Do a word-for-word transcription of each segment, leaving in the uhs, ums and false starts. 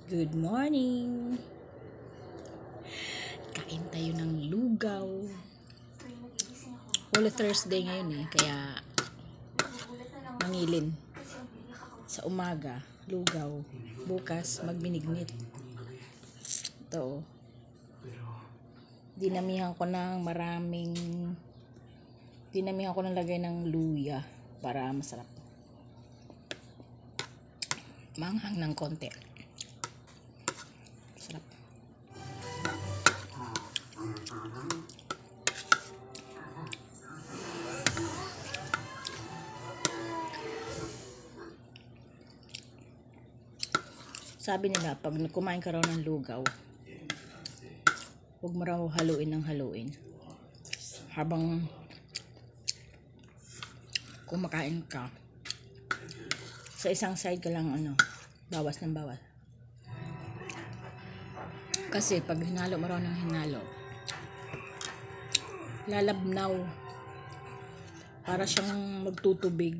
Good morning! Kain tayo ng lugaw. Holy Thursday ngayon eh, kaya mangilin. Sa umaga, lugaw. Bukas, magbinignit. Ito. Dinamihan ko ng maraming dinamihan ko ng lagay ng luya para masarap. Manghang ng konti. Sarap. Sabi nila, pag kumain ka raw ng lugaw, huwag mo raw haluin ng haluin. Habang kumakain ka, sa isang side ka lang ano, bawas ng bawas. Kasi pag hinalo mo raw ng hinalo, lalabnaw. Para siyang magtutubig.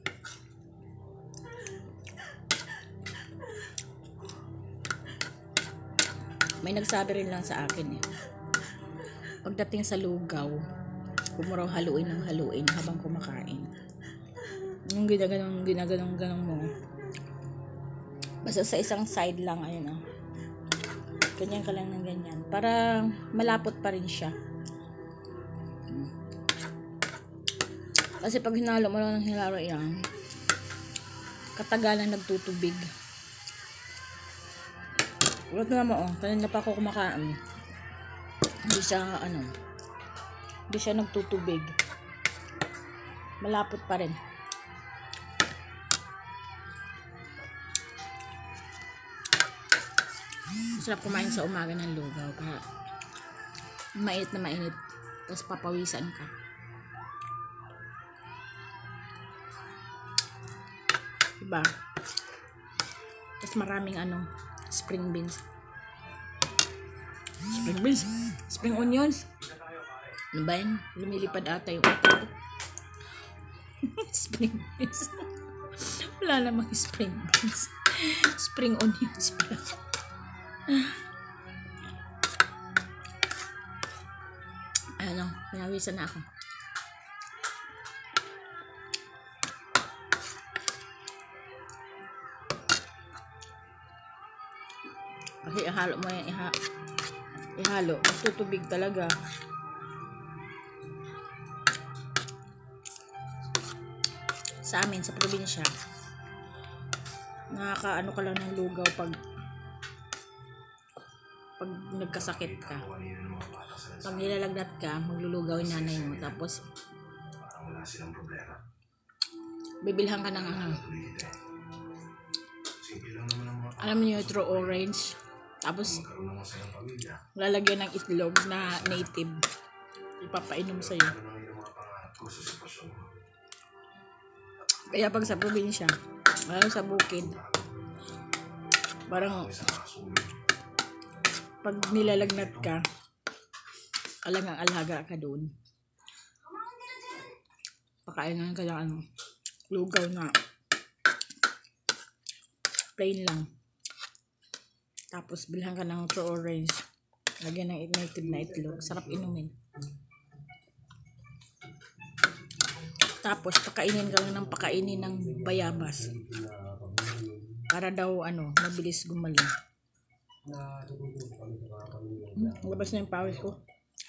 May nagsabi rin lang sa akin eh, pagdating sa lugaw, huwag mo raw haluin ng haluin habang kumakain. Yung ginaganong ginaganong ganong mo, basta sa isang side lang, ayun oh, ganyan ka lang ng ganyan para malapot pa rin siya. Kasi pag hinalo mo lang ng hinalo yan, katagalan nagtutubig. Ulat na mo oh, kanina pa ako kumakain, hindi siya ano, hindi siya nagtutubig, malapot pa rin. Masarap kumain sa umaga ng lugaw para mainit na mainit, tapos papawisan ka. Diba? Tapos maraming ano, spring beans. Spring beans? Spring onions? Ano ba yan? Lumilipad ata yung ito. Spring beans. Wala namang spring beans. Spring onions pala. Ano, pinawisan na ako. Kasi ihalo mo yan, iha, ihalo, magtutubig talaga. Sa amin, sa probinsya, nakakaano ka lang ng lugaw pag pag nagkasakit ka. Pag nilalagnat ka, maglulugaw yung nanay mo, tapos bibilhan ka ng ano, alam niyo yung true orange, tapos lalagyan ng itlog na native, ipapainom sa'yo. Kaya pag sa probinsya, lalo sa bukid, parang pag nilalagnat ka, alang ang alaga ka doon, pakainan ka ng ano, lugaw na plain lang, tapos bilhan ka ng true orange, lagyan ng native na itlog, sarap inumin. Tapos pakainin ka lang ng pakainin ng bayabas para daw ano, mabilis gumaling. Hmm, labas na yung pawis ko.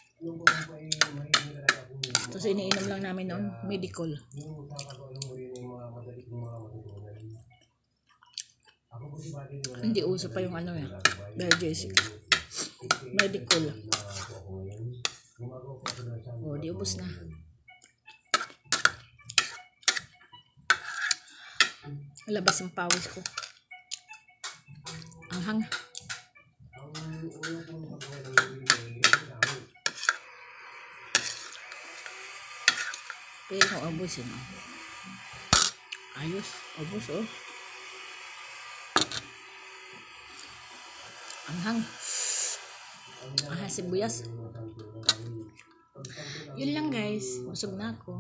Tapos iniinom lang namin noon, medical. Hindi uso pa yung ano eh, Biogesic. Medical. O, di ubos na. Labas ang pawis ko. Ang hang. Pwede kong ubusin. Ayos, ubos oh. Ang hang. Ang sibuyas. Yun lang guys, busog na ako.